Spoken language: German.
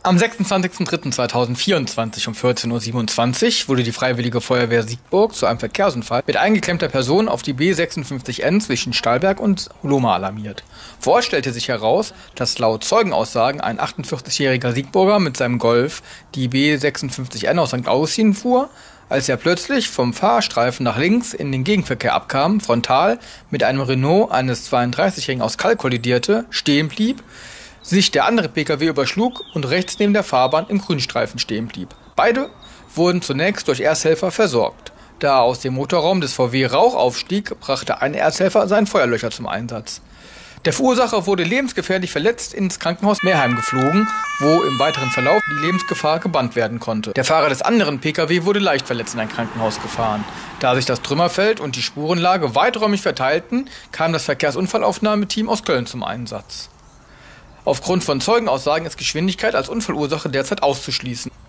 Am 26.03.2024 um 14:27 Uhr wurde die Freiwillige Feuerwehr Siegburg zu einem Verkehrsunfall mit eingeklemmter Person auf die B56N zwischen Stallberg und Lohmar alarmiert. Vor Ort stellte sich heraus, dass laut Zeugenaussagen ein 48-jähriger Siegburger mit seinem Golf die B56N aus St. Augustin fuhr, als er plötzlich vom Fahrstreifen nach links in den Gegenverkehr abkam, frontal mit einem Renault eines 32-Jährigen aus Kalk kollidierte, stehen blieb, sich der andere Pkw überschlug und rechts neben der Fahrbahn im Grünstreifen stehen blieb. Beide wurden zunächst durch Ersthelfer versorgt. Da aus dem Motorraum des VW Rauch aufstieg, brachte ein Ersthelfer seinen Feuerlöscher zum Einsatz. Der Verursacher wurde lebensgefährlich verletzt ins Krankenhaus Merheim geflogen, wo im weiteren Verlauf die Lebensgefahr gebannt werden konnte. Der Fahrer des anderen Pkw wurde leicht verletzt in ein Krankenhaus gefahren. Da sich das Trümmerfeld und die Spurenlage weiträumig verteilten, kam das Verkehrsunfallaufnahmeteam aus Köln zum Einsatz. Aufgrund von Zeugenaussagen ist Geschwindigkeit als Unfallursache derzeit auszuschließen.